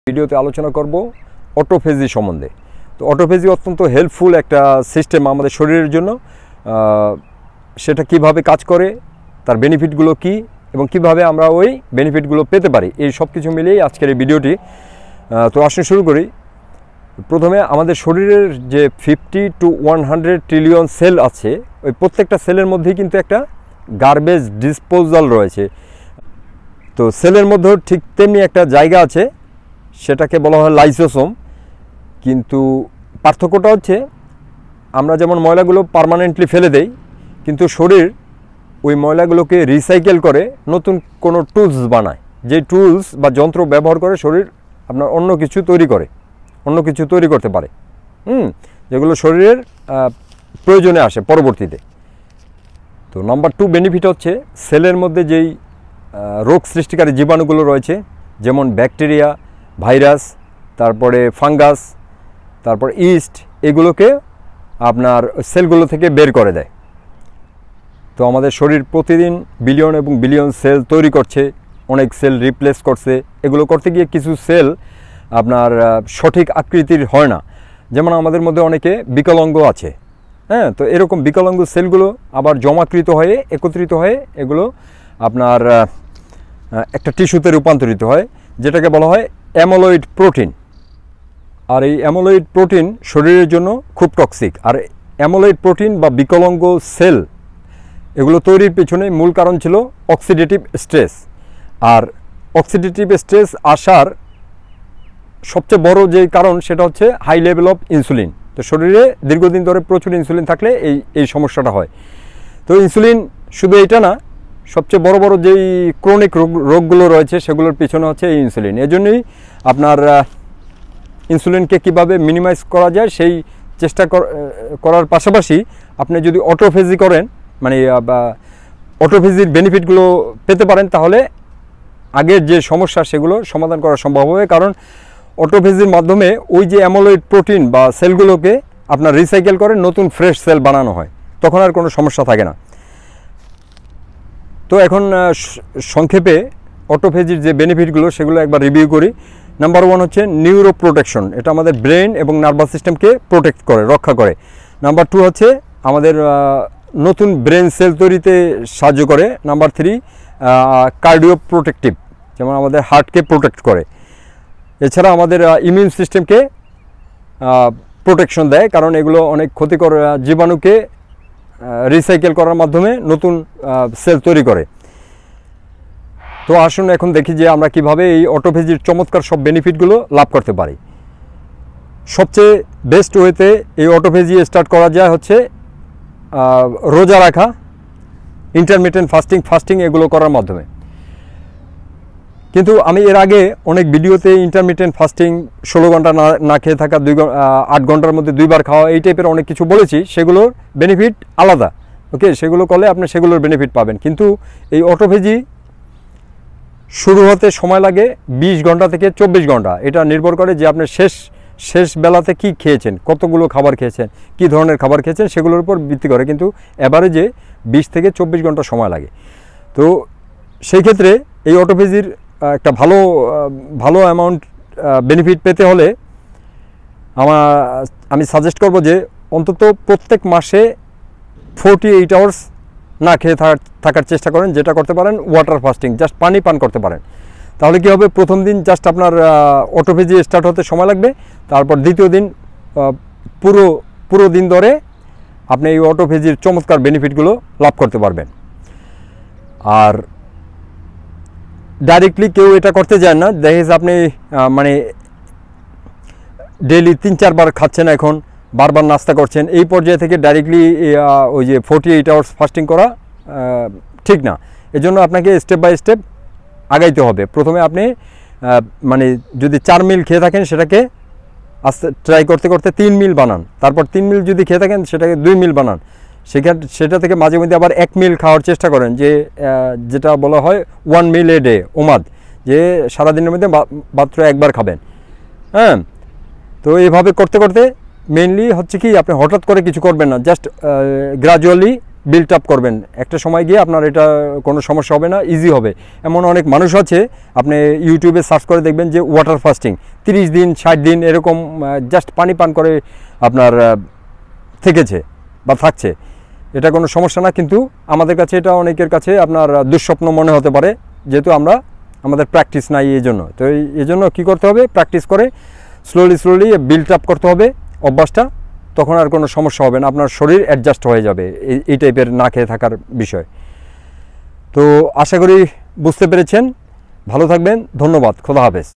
ভিডিওতে আলোচনা করব অটোফেজি সম্বন্ধে। তো অটোফেজি অত্যন্ত হেল্পফুল একটা সিস্টেম আমাদের শরীরের জন্য। সেটা কিভাবে কাজ করে, তার বেনিফিটগুলো কি এবং কিভাবে আমরা ওই বেনিফিটগুলো পেতে পারি, এই সব কিছু মিলিয়েই আজকের এই ভিডিওটি। তো আসুন শুরু করি। প্রথমে আমাদের শরীরের যে 50 to 100 ট্রিলিয়ন সেল আছে, ওই প্রত্যেকটা সেলের মধ্যেই কিন্তু একটা গার্বেজ ডিসপোজাল রয়েছে। তো সেলের মধ্যেও ঠিক তেমনি একটা জায়গা আছে, সেটাকে বলা হয় লাইসোসোম। কিন্তু পার্থক্যটা হচ্ছে আমরা যেমন ময়লাগুলো পার্মানেন্টলি ফেলে দেই, কিন্তু শরীর ওই ময়লাগুলোকে রিসাইকেল করে নতুন কোনো টুলস বানায়। যে টুলস বা যন্ত্র ব্যবহার করে শরীর আপনার অন্য কিছু তৈরি করতে পারে, যেগুলো শরীরের প্রয়োজনে আসে পরবর্তীতে। তো নাম্বার 2 বেনিফিট হচ্ছে সেলের মধ্যে যেই রোগ সৃষ্টিকারী জীবাণুগুলো রয়েছে, যেমন ব্যাকটেরিয়া, ভাইরাস, তারপরে ফাঙ্গাস, তারপর ইস্ট, এগুলোকে আপনার সেলগুলো থেকে বের করে দেয়। তো আমাদের শরীর প্রতিদিন বিলিয়ন এবং বিলিয়ন সেল তৈরি করছে, অনেক সেল রিপ্লেস করছে। এগুলো করতে গিয়ে কিছু সেল আপনার সঠিক আকৃতির হয় না, যেমন আমাদের মধ্যে অনেকে বিকলাঙ্গ আছে। তো এরকম বিকলাঙ্গ সেলগুলো আবার জমাকৃত হয়ে একত্রিত হয়ে এগুলো আপনার একটা টিস্যুতে রূপান্তরিত হয়, যেটাকে বলা হয় অ্যামোলয়েড প্রোটিন। আর এই অ্যামোলয়েড প্রোটিন শরীরের জন্য খুব টক্সিক। আর অ্যামোলয়েড প্রোটিন বা বিকলাঙ্গ সেল এগুলো তৈরির পেছনে মূল কারণ ছিল অক্সিডেটিভ স্ট্রেস। আর অক্সিডেটিভ স্ট্রেস আসার সবচেয়ে বড় যে কারণ সেটা হচ্ছে হাই লেভেল অফ ইনসুলিন। তো শরীরে দীর্ঘদিন ধরে প্রচুর ইনসুলিন থাকলে এই সমস্যাটা হয়। তো ইনসুলিন শুধু এটা না, সবচেয়ে বড় বড় যেই ক্রনিক রোগগুলো রয়েছে সেগুলোর পিছনে হচ্ছে এই ইনসুলিন। এজন্যই আপনার ইনসুলিনকে কিভাবে মিনিমাইজ করা যায় সেই চেষ্টা করার পাশাপাশি আপনি যদি অটোফেজি করেন, মানে অটোফেজির বেনিফিটগুলো পেতে পারেন, তাহলে আগের যে সমস্যা সেগুলো সমাধান করা সম্ভব হবে। কারণ অটোফেজির মাধ্যমে ওই যে অ্যামোলয়েড প্রোটিন বা সেলগুলোকে আপনার রিসাইকেল করে নতুন ফ্রেশ সেল বানানো হয়, তখন আর কোনো সমস্যা থাকে না। তো এখন সংক্ষেপে অটোফেজির যে বেনিফিটগুলো সেগুলো একবার রিভিউ করি। নাম্বার 1 হচ্ছে নিউরো প্রোটেকশন। এটা আমাদের ব্রেন এবং নার্ভাস সিস্টেমকে প্রোটেক্ট করে, রক্ষা করে। নাম্বার 2 হচ্ছে আমাদের নতুন ব্রেন সেল তৈরিতে সাহায্য করে। নাম্বার 3 কার্ডিও প্রোটেকটিভ, যেমন আমাদের হার্টকে প্রোটেক্ট করে। এছাড়া আমাদের ইমিউন সিস্টেমকে প্রোটেকশন দেয়, কারণ এগুলো অনেক ক্ষতিকর জীবাণুকে রিসাইকেল করার মাধ্যমে নতুন সেল তৈরি করে। তো আসুন এখন দেখি যে আমরা কিভাবে এই অটোফেজির চমৎকার সব বেনিফিটগুলো লাভ করতে পারি। সবচেয়ে বেস্ট ওয়েতে এই অটোফেজি স্টার্ট করা যায় হচ্ছে রোজা রাখা, ইন্টারমিটেন্ট ফাস্টিং এগুলো করার মাধ্যমে। কিন্তু আমি এর আগে অনেক ভিডিওতে ইন্টারমিটেন্ট ফাস্টিং, 16 ঘন্টা না খেয়ে থাকা, 8 ঘন্টার মধ্যে 2 বার খাওয়া, এই টাইপের অনেক কিছু বলেছি। সেগুলোর বেনিফিট আলাদা, ওকে, সেগুলো করলে আপনি সেগুলোর বেনিফিট পাবেন। কিন্তু এই অটোফেজি শুরু হতে সময় লাগে 20 ঘন্টা থেকে 24 ঘন্টা। এটা নির্ভর করে যে আপনি শেষ বেলাতে কি খেয়েছেন, কতগুলো খাবার খেয়েছেন, কি ধরনের খাবার খেয়েছেন, সেগুলোর উপর ভিত্তি করে। কিন্তু অ্যাভারেজে 20 থেকে 24 ঘন্টা সময় লাগে। তো সেই ক্ষেত্রে এই অটোফেজির একটা ভালো অ্যামাউন্ট বেনিফিট পেতে হলে আমি সাজেস্ট করব যে অন্তত প্রত্যেক মাসে 48 আওয়ার্স না খেয়ে থাকার চেষ্টা করেন। যেটা করতে পারেন ওয়াটার ফাস্টিং, জাস্ট পানি পান করতে পারেন। তাহলে কি হবে, প্রথম দিন জাস্ট আপনার অটোফেজি স্টার্ট হতে সময় লাগবে, তারপর দ্বিতীয় দিন পুরো দিন ধরে আপনি এই অটোফেজির চমৎকার বেনিফিটগুলো লাভ করতে পারবেন। আর ডাইরেক্টলি কেউ এটা করতে যান না। দেখেন আপনি মানে ডেইলি 3-4 বার খাচ্ছেন, এখন বারবার নাস্তা করছেন, এই পর্যায়ে থেকে ডাইরেক্টলি ওই যে 48 আওয়ার্স ফাস্টিং করা ঠিক না। এজন্য আপনাকে স্টেপ বাই স্টেপ আগাইতে হবে। প্রথমে আপনি মানে যদি 4 মিল খেয়ে থাকেন সেটাকে আস্তে ট্রাই করতে করতে 3 মিল বানান। তারপর 3 মিল যদি খেয়ে থাকেন সেটাকে 2 মিল বানান। সেটা থেকে মাঝে মধ্যে আবার 1 মিল খাওয়ার চেষ্টা করেন, যেটা বলা হয় 1 মিল এ ডে, ওমাদ, যে সারাদিনের মধ্যে মাত্র একবার খাবেন। তো এইভাবে করতে করতে মেইনলি হচ্ছে কি, আপনি হঠাৎ করে কিছু করবেন না, জাস্ট গ্রাজুয়ালি বিল্ড আপ করবেন, একটা সময় গিয়ে আপনার এটা কোনো সমস্যা হবে না, ইজি হবে। এমন অনেক মানুষ আছে, আপনি ইউটিউবে সার্চ করে দেখবেন যে ওয়াটার ফাস্টিং 30 দিন 60 দিন এরকম জাস্ট পানি পান করে আপনার থেকেছে বা থাকছে। এটা কোনো সমস্যা না, কিন্তু আমাদের কাছে এটা অনেকের কাছে আপনার দুঃস্বপ্ন মনে হতে পারে, যেহেতু আমাদের প্র্যাকটিস নাই এই জন্য। তো এই জন্য কী করতে হবে, প্র্যাকটিস করে স্লোলি বিল্ড আপ করতে হবে অভ্যাসটা, তখন আর কোনো সমস্যা হবে না, আপনার শরীর অ্যাডজাস্ট হয়ে যাবে এই টাইপের না খেয়ে থাকার বিষয়। তো আশা করি বুঝতে পেরেছেন। ভালো থাকবেন, ধন্যবাদ, খোদা হাফেজ।